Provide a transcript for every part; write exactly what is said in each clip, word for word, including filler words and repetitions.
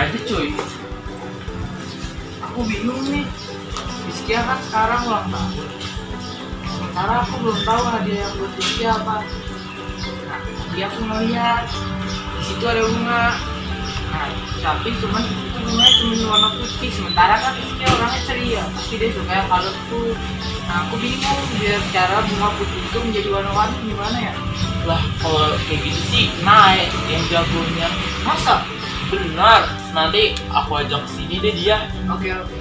aja cuy. Aku bingung nih. Rizkia kan sekarang ulang tahun. Sementara aku belum tahu hadiah yang buat Rizkia apa. Nah, dia aku ngeliat di situ ada bunga. Nah, tapi cuman itu bunganya cuma warna putih. Sementara kan Rizkia orangnya ceria, pasti dia suka yang colorful. Nah, aku bingung biar cara bunga putih itu menjadi warna-warni gimana ya? Lah kalau kayak gitu sih naik yang jagonya. Masa? Benar. Nanti aku ajak sini deh dia. Oke, oke.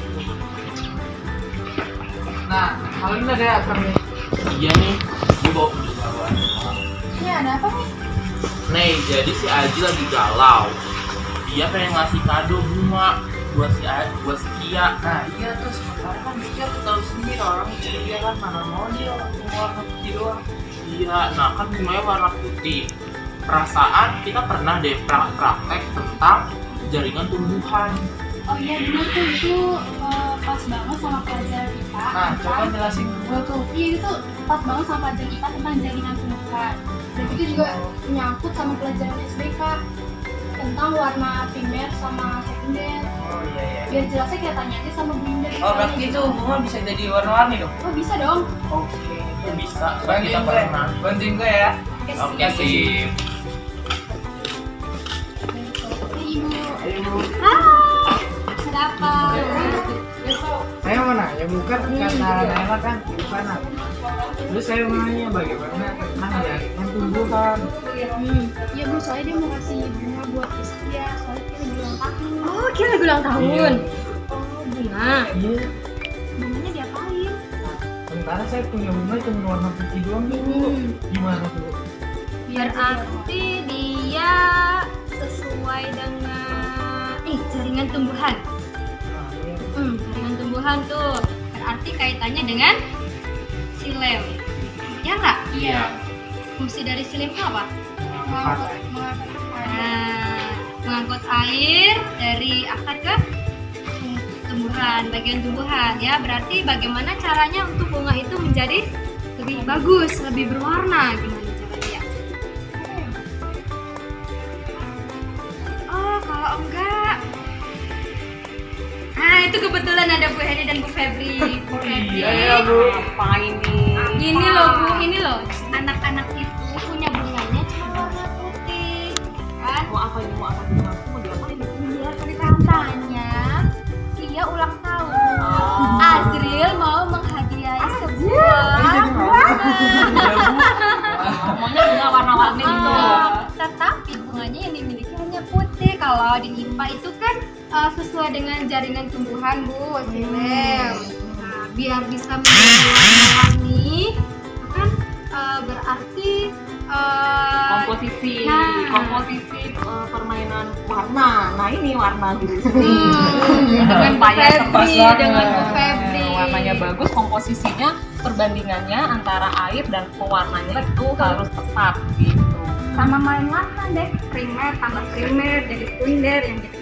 Nah, kalau ini ada apa nih? Iya nih, gue bawa pembaruan. Ini ada apa nih? Nih, jadi si Aji lagi galau. Dia pengen ngasih kado bunga buat si Aji, buat si Kia. Nah, iya tuh sementara kan Rizkia aku tahu sendiri orang ceria kan mana mau dia warna putih doang. Iya, nah kan bunganya warna putih. Perasaan kita pernah deh pra- praktek tentang jaringan tumbuhan. Oh iya dulu tuh itu uh, pas banget sama pelajaran kita. Nah, coba tentang- jelasin ke gue tuh. Iya itu pas banget sama pelajaran kita tentang jaringan tumbuhan. Dan itu juga menyangkut sama pelajaran S D K tentang warna primer sama sekunder. Oh iya iya. Biar jelasnya kayak tanya aja sama Bu Indah. Oh berarti itu bunga bisa jadi warna-warni dong? Oh bisa dong. Oke, Itu bisa, soalnya bantuin kita gue, pernah. bantuin gue ya. Oke sih. Ini Ibu. Ayo Bu. Hai. Ada apa? Saya mau nanya, bukan kata Naila kan gimana? Terus saya mau nanya bagaimana tentang jaringan tumbuhan. Hmm. Iya Bu, soalnya dia mau kasih bunga buat Rizkia. Soalnya dia lagi ulang tahun. Oh, kira lagi ulang tahun. Iya. Oh, bunga. Iya. Bunganya diapain? Sementara saya punya bunga cuma warna putih doang nih Bu. Hmm. Gimana tuh? Berarti dia sesuai dengan eh jaringan tumbuhan. Nah, iya. Hmm, jaringan tumbuhan tuh berarti kaitannya dengan silem. Ya nggak? Iya. Fungsi dari silem itu apa? Mengangkut, mengangkut air. Nah, mengangkut air dari akar ke tumbuhan, bagian tumbuhan ya. Berarti bagaimana caranya untuk bunga itu menjadi lebih bagus, lebih berwarna gimana caranya? Oh, kalau enggak. Nah, itu kebetulan ada Bu Heni dan Bu Febri. Bu Febri. Iya ya Bu. Apa ini? Ini loh Bu, ini loh. Anak-anak itu punya bunganya cuma warna putih. Kan? Mau apa ini? Mau apa ini? Mau diapain? Iya, katanya dia ulang tahun. Azril mau menghadiahi sebuah Maunya bunga warna-warni gitu. Ah, tetapi bunganya yang dimiliki hanya putih. Kalau di I P A itu kan uh, sesuai dengan jaringan tumbuhan Bu, silem. Nah, biar bisa menjadi warna-warni, kan uh, berarti uh, Komposisi, Nah. komposisi eh, permainan warna. Nah ini warna gitu. Hmm, dengan Bu Payah Febri, tepas banget. dengan Bu Febri. Warnanya bagus, komposisinya perbandingannya antara air dan pewarnanya itu harus tepat gitu. Sama main warna deh, primer tambah primer jadi sekunder yang gitu.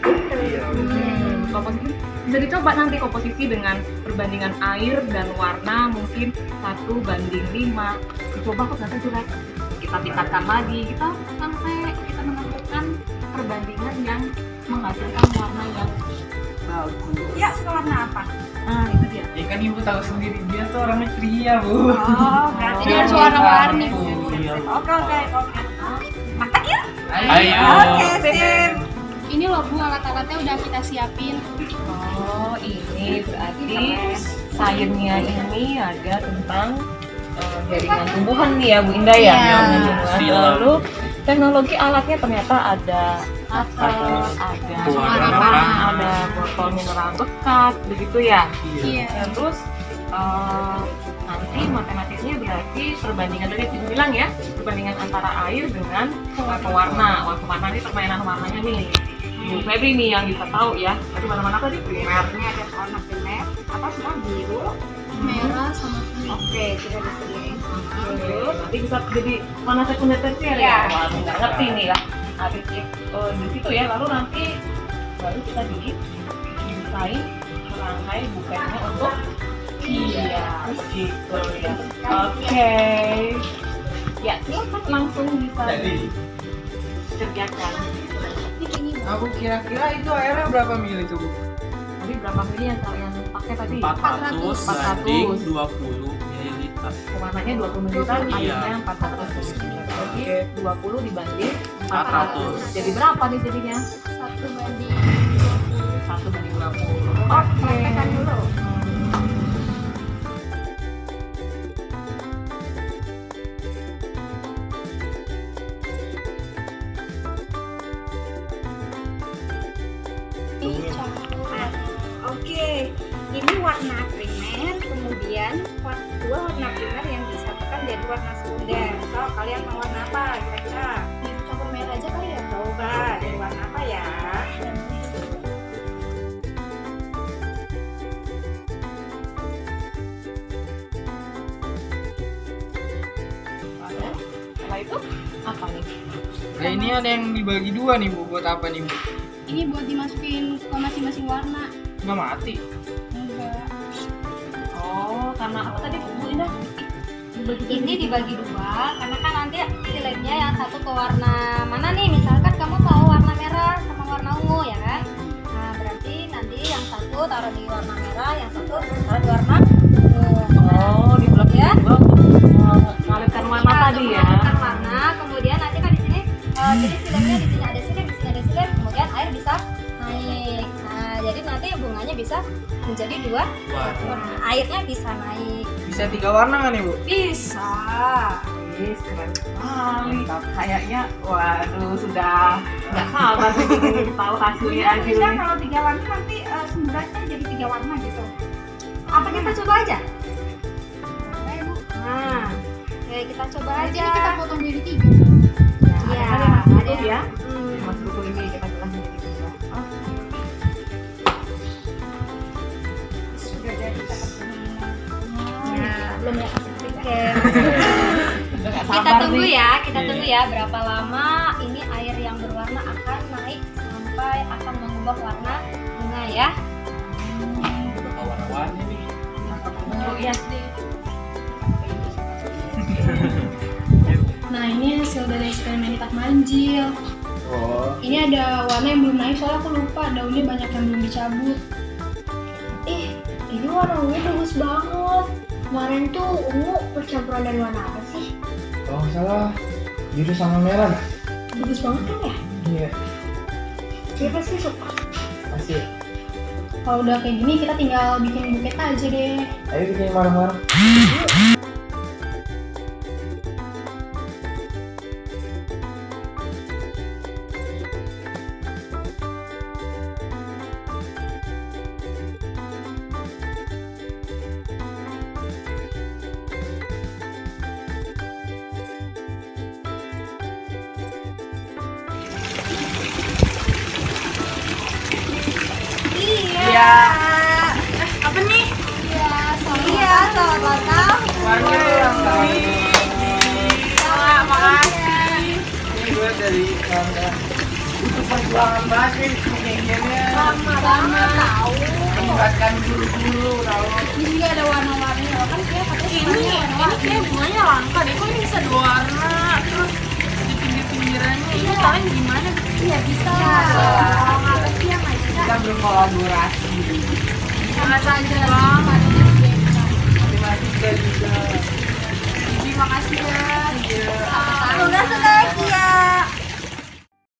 Hmm, komposisi bisa dicoba nanti komposisi dengan perbandingan air dan warna mungkin satu banding lima. Dicoba kok nanti jelek. Kita tingkatkan lagi, kita sampai kita menentukan perbandingan yang menghasilkan warna yang bagus. Ya, warna apa? Nah itu dia. Ya kan Ibu tahu sendiri dia tuh orangnya ceria Bu. Oh, berarti Oh, dia harus warna-warni. iya. Oke, oke, oke. Praktek ya? Ayo. Oke, sip. Ini loh Bu, alat-alatnya udah kita siapin. Oh ini berarti sainsnya ini ada tentang eh, jaringan tumbuhan nih ya Bu Indah ya. Iya. Jaringan. Lalu teknologi alatnya ternyata ada apa? Ada Pewarna. ada botol mineral bekas begitu ya. Iya. Ya, terus eh, nanti matematiknya berarti perbandingan tadi aku bilang ya, perbandingan antara air dengan eh, pewarna. Wah, pewarna ini permainan warnanya nih. Bu Febri nih yang bisa tahu ya. Tadi mana-mana tadi primer. Ini ada warna primer, apa semua biru. Merah sama kuning. Oke, sudah disediain. Terus nanti bisa jadi mana sekunder tersier Iya. ya. Wah, nggak ngerti nih ya. Habis itu di situ ya, lalu nanti baru kita di desain rangkai bukannya untuk iya gitu ya. Oke. Ya, silakan langsung bisa Jadi dikerjakan. Ini ini Bu. Aku kira-kira itu airnya berapa mili tuh Bu? Jadi berapa mili yang kalian pakai tadi? empat ratus empat ratus. banding dua puluh mililiter. Warnanya dua puluh mililiter, Iya. airnya empat ratus. Jadi dua puluh dibanding empat empat ratus. ratus. Jadi berapa nih jadinya? Satu banding dua puluh. satu banding dua puluh. Oh, praktekan dulu. Dicampur. Oke, ini warna primer, kemudian war- dua warna primer yang disatukan jadi warna sekunder. So, kalian mau warna apa kira-kira? Campur merah aja kali ya. Coba dari warna apa ya? Setelah itu apa nih? Nah ini ada yang dibagi dua nih Bu, buat apa nih Bu? Ini buat dimasukin ke masing-masing warna. Nggak mati? Enggak. Oh, karena apa tadi Bu Indah? Ini dibagi dua, karena kan nanti siletnya yang satu ke warna mana nih? Misalkan kamu mau warna merah sama warna ungu ya kan? Nah, berarti nanti yang satu taruh di warna merah, yang satu taruh di warna ungu. Oh, di belakang Ya. juga untuk mengalirkan warna Iya, tadi untuk ya. mengalirkan warna, kemudian nanti kan di sini eh, jadi siletnya di sini ada silet, di sini ada silet, kemudian air bisa naik. Nah, jadi nanti bunganya bisa menjadi dua warna. Airnya bisa naik. Bisa tiga warna nggak nih Bu? Bisa. Wis, keren sekali. Kayaknya, waduh, sudah nggak sabar sih ingin tahu hasilnya Bisa akhirnya. kalau tiga warna nanti uh, semburatnya jadi tiga warna gitu. Apa kita coba aja? Nah, oke kita coba Berarti aja. ini kita potong jadi tiga. Ya, Iya, ada kan ya Mas Rukun ada. ya? Hmm. Mas Rukun ini kita belah menjadi tiga. Oh, Sudah jadi kita Nah, belum ya kasih Oke. udah nggak Kita sabar tunggu nih. ya, kita Iya. tunggu ya berapa lama ini air yang berwarna akan naik sampai akan mengubah warna bunga ya. Udah warna-warni nih. Oh, iya. Nah ini hasil dari eksperimen ikat manjil. Oh. Ini ada warna yang belum naik soalnya aku lupa daunnya banyak yang belum dicabut. Ih, ini warna ungu bagus banget. Kemarin tuh ungu percampuran dari warna apa sih? Kalau nggak salah biru sama merah nggak? Bagus banget kan ya? Iya. Dia pasti suka. Pasti. Kalau udah kayak gini kita tinggal bikin buket aja deh. Ayo bikin bareng-bareng. Iya. Apa nih? Iya, selamat ulang tahun. Warnanya ulang tahun. Selamat makasih. Ini gue dari kawan-kawan. Butuh perjuangan banget nih bikin-bikinnya. Lama banget tahu. Membuatkan bulu-bulu tahu. Ini juga ada warna-warni loh kan dia katanya Ini, sukanya ini warna-warni. kayak bunganya langka deh. Kok ini bisa dua warna? Terus di pinggir-pinggirannya ini kalian gimana? Iya bisa. Kalau nggak pasti yang nggak bisa. Kita berkolaborasi. Sama saja. Matematika juga. Terima kasih ya. Iya. Semoga sudah